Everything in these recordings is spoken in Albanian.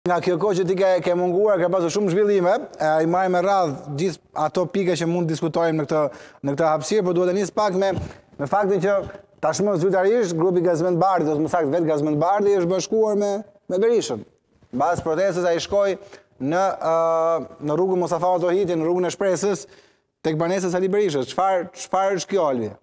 Nga kjo kohë që ti ke munguar, ka pasur shumë zhvillime, i marrim me radhë gjithë ato pika që mund të diskutojmë në këtë hapësirë, por duhet të nis pak me faktin që tashmë zyrtarisht grupi Gazmend Bardhi, ose më saktë vetë Gazmend Bardhi është bashkuar me Berishën. Mbas protestës ai shkoi në rrugën Mustafa Otohiti, në rrugën e Shpresës, tek banesa Sali Berishës. Çfarë është kjo, Albi?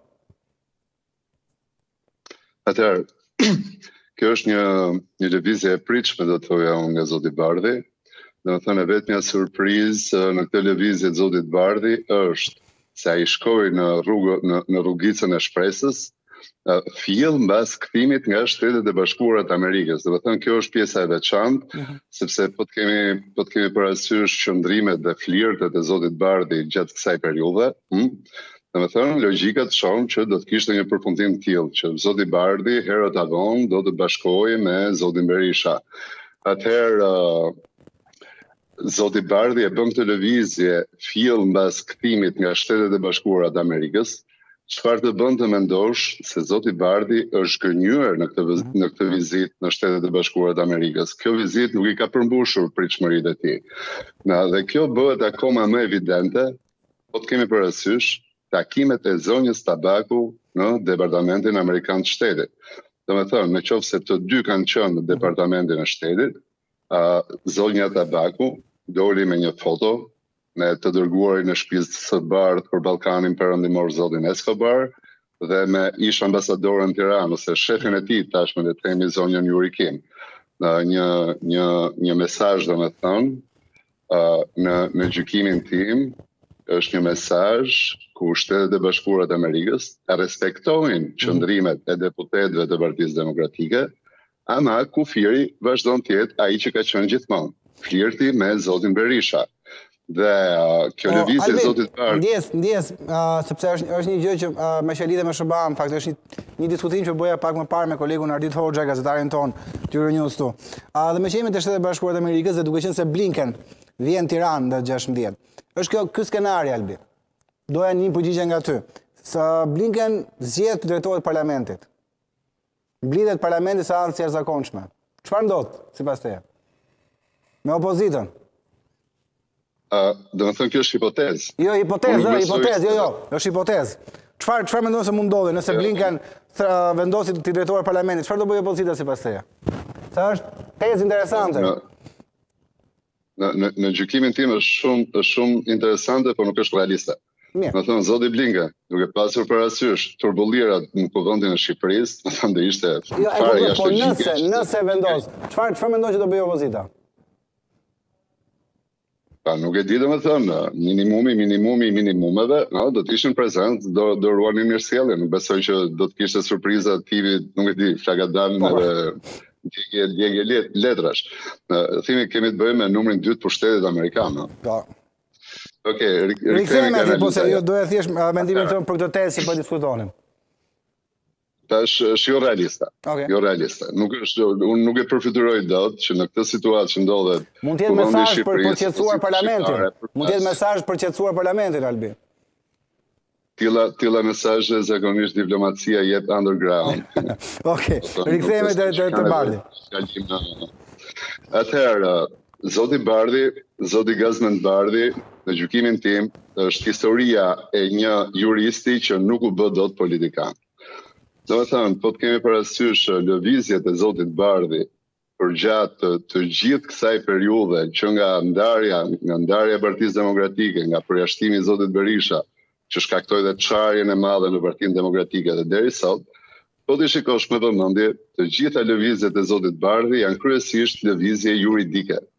Atëherë, kjo është një lëvizje e pritshme, do të thoja unë, nga zoti Bardhi. Domethënë vetmja surprizë në këtë lëvizje të zotit Bardhi është se ai shkoi në rrugicën e Shpresës, fill mbas kthimit nga Shtetet e Bashkuara të Amerikës. Domethënë kjo është pjesa e veçantë, sepse po të kemi parasysh qëndrimet dhe flirtet e zotit Bardhi gjatë kësaj periudhe. Domethënë, logjika të shohim që do të kishte një përfundim të tillë, që zoti Bardhi herët avon do të bashkohej me zotin Berisha. Atëherë zoti Bardhi e bën këtë lëvizje fill mbas kthimit nga Shtetet e Bashkuara të Amerikës. Çfarë të bën të mendosh se zoti Bardhi është gënjur në këtë vizitë në Shtetet e Bashkuara të Amerikës. Kjo vizitë nuk i ka përmbushur pritshmëritë e tij. Dhe kjo bëhet akoma më evidente, po të kemi parasysh takimet e zonjës Tabaku në Departamentin Amerikan të Shtetit. Domethënë, në qoftë se të dy kanë qenë në Departamentin e Shtetit, zonja Tabaku doli me një foto me të dërguarin në shtëpisë së bardhë për Ballkanin Perëndimor zotin Escobar dhe me ish ambasadorën në Tiranë ose shefin e tij tashmë le të themi zonjën Jurikim. Një mesazh domethënë në gjykimin tim është një mesazh ku Shtetet e Bashkuara të Amerikës respektojnë qëndrimet e deputetëve të Partisë Demokratike, ama kufiri vazhdon të jetë ai që ka qenë gjithmonë, flirti me zotin Berisha. Dhe kjo lëvizje e zotit Bardhi. Ndjes, sepse është një gjë që me që lidhe me SBA, në fakt është një diskutim që bëja pak më parë me kolegun Ardit Hoxha, gazetarin ton, Euronews tu. Dhe me që jemi të Shtetet e Bashkuara të Amerikës dhe duke qenë se Blinken vjen në Tiranë në 16. Është ky skenari, Albi. Doja një përgjigje nga ty. Sa Blinken zgjedh të drejtohet parlamentit. Mblidhet parlamenti sa anë si jashtëzakonshme. Çfarë ndodh sipas teje? Me opozitën. Domethënë kjo është hipotezë. Jo, hipotezë, është hipotezë. Çfarë mendon se mund ndodhi nëse Blinken vendosi të drejtohet parlamentit? Çfarë do bëjë opozita sipas teje? Sa është tezë interesante. Në gjykimin tim është shumë interesante, por nuk është realiste. Më thënë, zoti Blinken, duke pasur parasysh turbullirat në kuvendin e Shqipërisë, më thënë dhe ishte fare jashtë logjike. Nëse vendos, çfarë mendon që do bëjë opozita? Nuk e di dhe me thënë, minimumeve, do të ishin prezent, do ruanin mirësjellje. Nuk besoj që do të kishte surpriza tipi, nuk e di, flagadan dhe djegje letrash. Thimi kemi të bëjmë me numrin 2 pushtetit amerikan. Rikthehemi atje, po se jo doja thjesht mendimin tënd për këtë tezë që po diskutonim. Është jo realiste. Jo realiste. Unë nuk e përfityroj dot që në këtë situatë që ndodhet. Mund të jetë mesazh për të qetësuar parlamentin. Mund të jetë mesazh për të qetësuar parlamentin, Albi. Tilla mesazhe zakonisht diplomacia jep underground. Rikthehemi te Bardhi. Atëherë, zoti Bardhi, zoti Gazmend Bardhi, në gjykimin tim, është historia e një juristi që nuk u bë dot politikan. Domethënë, po të kemi parasysh lëvizjet e zotit Bardhi përgjatë të gjithë kësaj periudhe që nga ndarja e Partisë Demokratike, nga përjashtimi i zotit Berisha, që shkaktoi dhe çarjen e madhe në Partinë Demokratike dhe deri sot, po të shikosh me vëmendje, të gjitha lëvizjet e zotit Bardhi janë kryesisht lëvizje juridike.